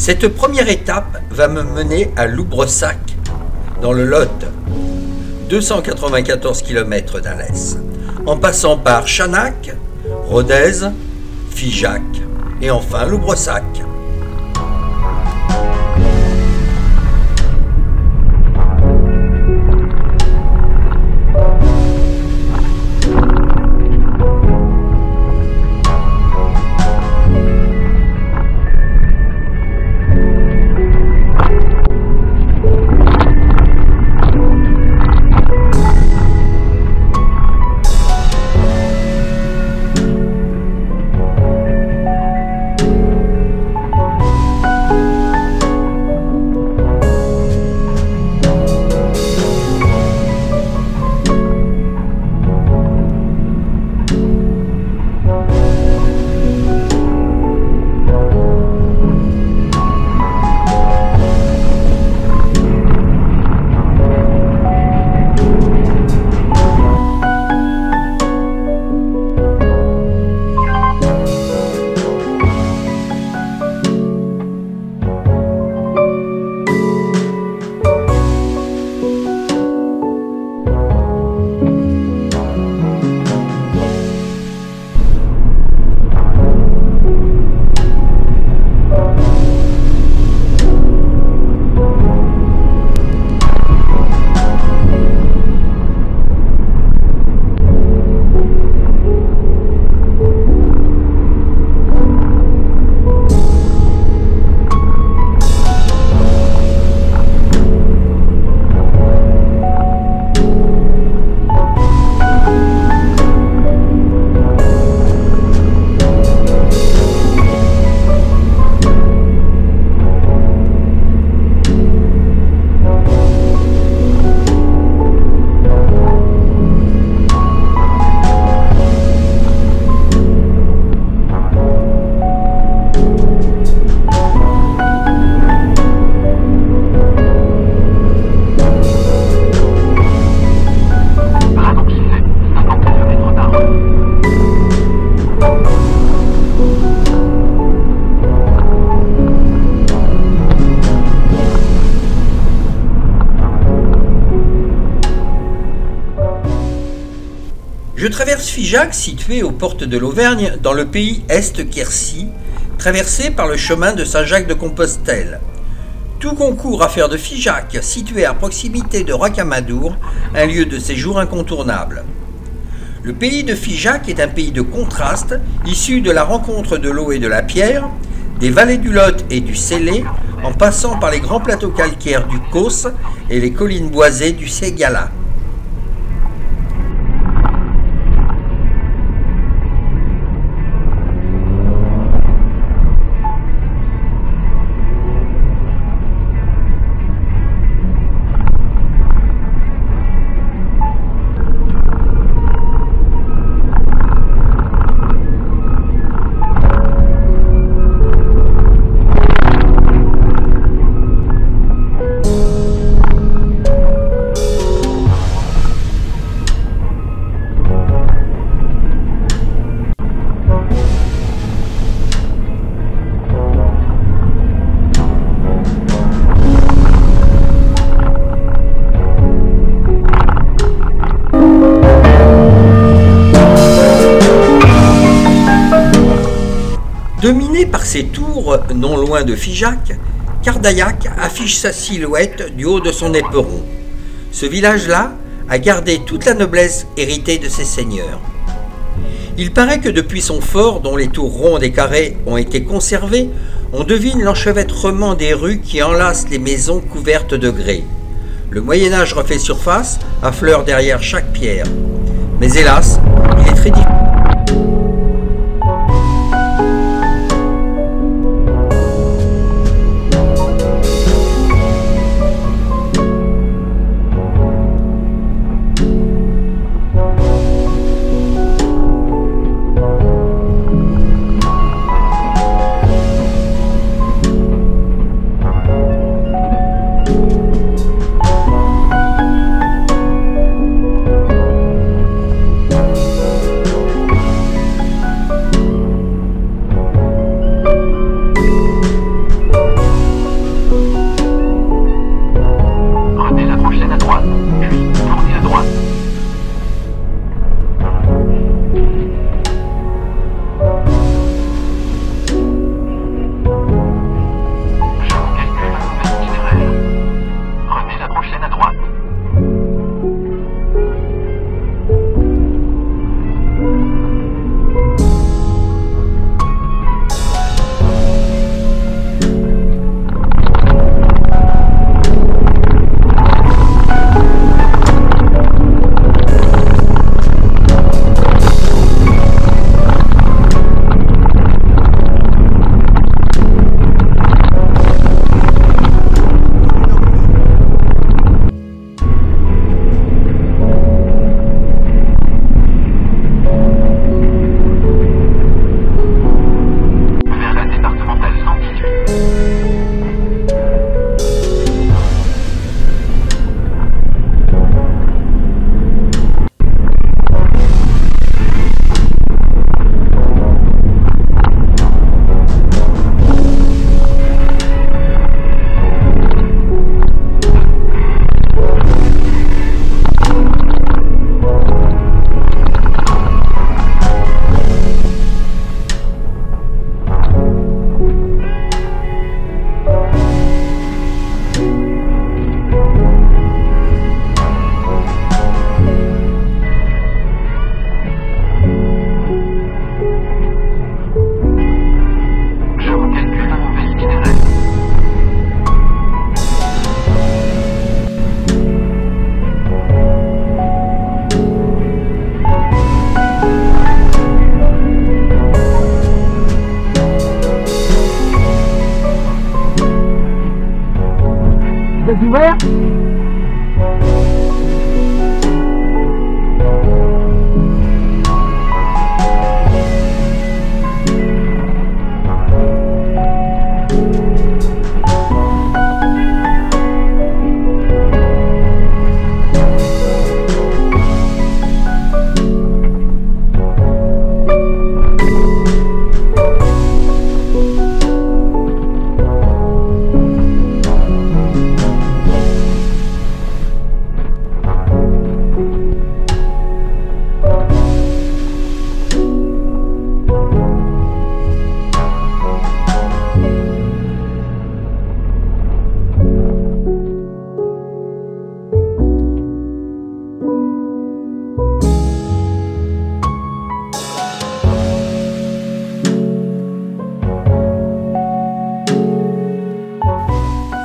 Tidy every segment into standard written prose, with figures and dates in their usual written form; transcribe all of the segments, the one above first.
Cette première étape va me mener à Loubressac, dans le Lot, 294 km d'Alès, en passant par Chanac, Rodez, Figeac et enfin Loubressac. Je traverse Figeac, situé aux portes de l'Auvergne, dans le pays Est-Quercy, traversé par le chemin de Saint-Jacques-de-Compostelle. Tout concourt à faire de Figeac, situé à proximité de Rocamadour, un lieu de séjour incontournable. Le pays de Figeac est un pays de contraste, issu de la rencontre de l'eau et de la pierre, des vallées du Lot et du Célé, en passant par les grands plateaux calcaires du Causse et les collines boisées du Ségala. Dominé par ses tours non loin de Figeac, Cardaillac affiche sa silhouette du haut de son éperon. Ce village-là a gardé toute la noblesse héritée de ses seigneurs. Il paraît que depuis son fort, dont les tours rondes et carrées ont été conservées, on devine l'enchevêtrement des rues qui enlacent les maisons couvertes de grès. Le Moyen-Âge refait surface, affleure derrière chaque pierre. Mais hélas, il est très difficile.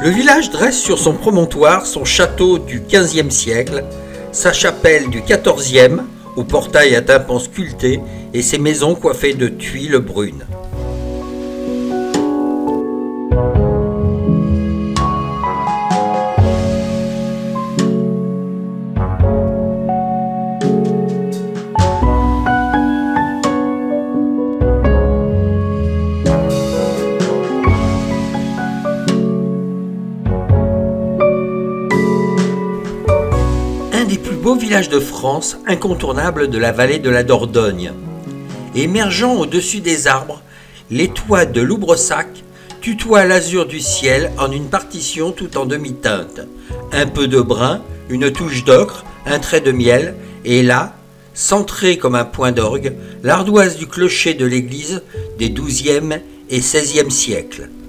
Le village dresse sur son promontoire son château du XVe siècle, sa chapelle du XIVe, au portail à tympans sculptés, et ses maisons coiffées de tuiles brunes. Un des plus beaux villages de France, incontournable de la vallée de la Dordogne. Émergeant au-dessus des arbres, les toits de Loubresac tutoient l'azur du ciel en une partition tout en demi-teinte. Un peu de brun, une touche d'ocre, un trait de miel, et là, centrée comme un point d'orgue, l'ardoise du clocher de l'église des XIIe et XVIe siècles.